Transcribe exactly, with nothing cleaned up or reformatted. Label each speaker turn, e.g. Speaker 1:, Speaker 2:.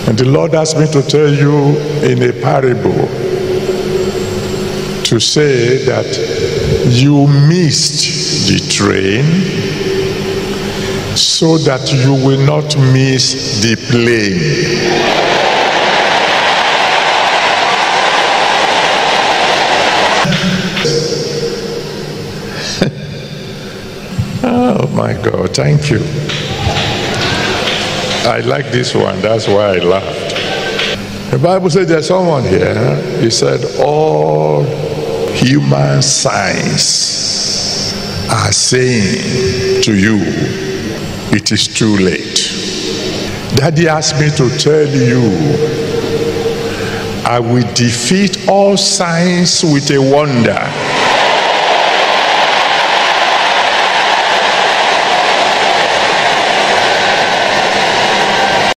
Speaker 1: And the Lord asked me to tell you in a parable to say that you missed the train so that you will not miss the plane. Oh my God, thank you. I like this one, that's why I laughed. The Bible says there's someone here, he said, all human signs are saying to you, it is too late. Daddy asked me to tell you, I will defeat all signs with a wonder.